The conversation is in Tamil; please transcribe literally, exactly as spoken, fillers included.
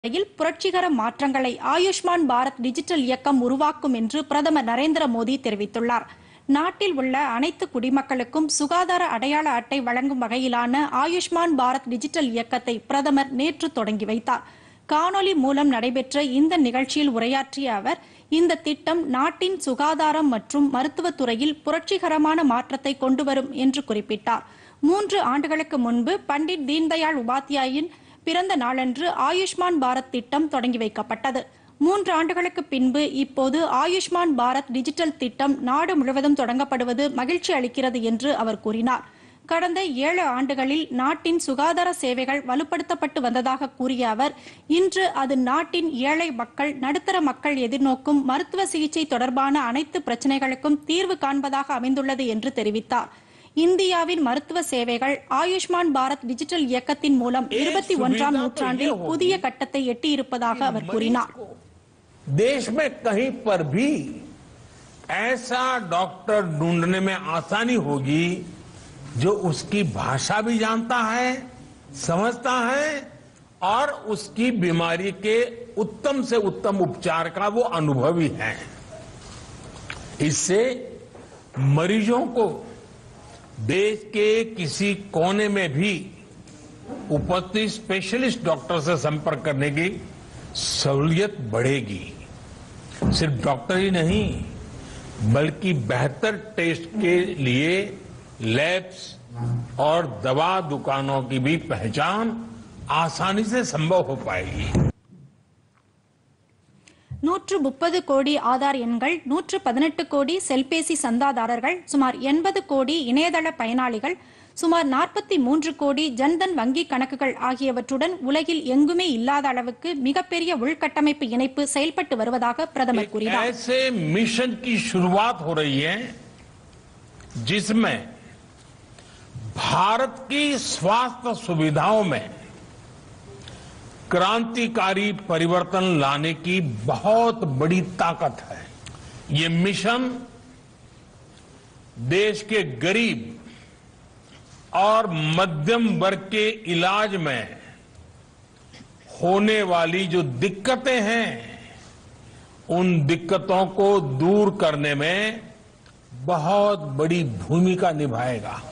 புரட்சிகர மாற்றங்களை ஆயுஷ்மான் பாரத் டிஜிட்டல் இயக்கம் உருவாக்கும் என்று பிரதமர் நரேந்திர மோடி தெரிவித்துள்ளார். நாட்டில் உள்ள அனைத்து குடிமக்களுக்கும் சுகாதார அடையாள அட்டை வழங்கும் வகையிலான ஆயுஷ்மான் பாரத் டிஜிட்டல் இயக்கத்தை பிரதமர் நேற்று தொடங்கி வைத்தார். காணொலி மூலம் நடைபெற்ற இந்த நிகழ்ச்சியில் உரையாற்றிய அவர், இந்த திட்டம் நாட்டின் சுகாதாரம் மற்றும் மருத்துவத்துறையில் புரட்சிகரமான மாற்றத்தை கொண்டுவரும் என்று குறிப்பிட்டார். மூன்று ஆண்டுகளுக்கு முன்பு பண்டிட் தீன்தயாள் உபாத்யாயின் பிறந்த நாளன்று ஆயுஷ்மான் பாரத் திட்டம் தொடங்கி வைக்கப்பட்டது. மூன்று ஆண்டுகளுக்கு பின்பு இப்போது ஆயுஷ்மான் பாரத் டிஜிட்டல் திட்டம் நாடு முழுவதும் தொடங்கப்படுவது மகிழ்ச்சி அளிக்கிறது என்று அவர் கூறினார். கடந்த ஏழு ஆண்டுகளில் நாட்டின் சுகாதார சேவைகள் வலுப்படுத்தப்பட்டு வந்ததாக கூறிய அவர், இன்று அது நாட்டின் ஏழை மக்கள், நடுத்தர மக்கள் எதிர்நோக்கும் மருத்துவ சிகிச்சை தொடர்பான அனைத்து பிரச்சினைகளுக்கும் தீர்வு காண்பதாக அமைந்துள்ளது என்று தெரிவித்தார். இந்தியாவின் மருத்துவ சேவைகள் ஆயுஷ்மான் பாரத் டிஜிட்டல் இயக்கத்தின் மூலம் இருபத்தி ஒன்றாம் நூற்றாண்டில் புதிய கட்டத்தை எட்டியிருப்பதாக அவர் கூறினார். देश में कहीं पर भी ऐसा डॉक्टर ढूंढने में आसानी होगी जो उसकी भाषा भी जानता है, समझता है और उसकी बीमारी के उत्तम से उत्तम उपचार का वो अनुभवी है. इससे मरीजों को देश के किसी कोने में भी उपस्थित स्पेशलिस्ट डॉक्टर से संपर्क करने की सहूलियत बढ़ेगी. सिर्फ डॉक्टर ही नहीं बल्कि बेहतर टेस्ट के लिए लैब्स और दवा दुकानों की भी पहचान आसानी से संभव हो पाएगी. நூற்று முப்பது கோடி ஆதார் எண்கள், நூற்று பதினெட்டு கோடி செல்பேசி சந்தாதாரர்கள், சுமார் எண்பது கோடி இணையதள பயனாளிகள், சுமார் நாற்பத்தி மூன்று கோடி ஜன்தன் வங்கி கணக்குகள் ஆகியவற்றுடன் உலகில் எங்குமே இல்லாத அளவுக்கு மிகப்பெரிய உள்கட்டமைப்பு இணைப்பு செயல்பட்டு வருவதாக பிரதமர் கூறினார். ऐसे मिशन की शुरुआत हो रही है जिसमें भारत की स्वास्थ्य सुविधाओं में क्रांतिकारी परिवर्तन लाने की बहुत बड़ी ताकत है. ये मिशन देश के गरीब और मध्यम वर्ग के इलाज में होने वाली जो दिक्कतें हैं उन दिक्कतों को दूर करने में बहुत बड़ी भूमिका निभाएगा.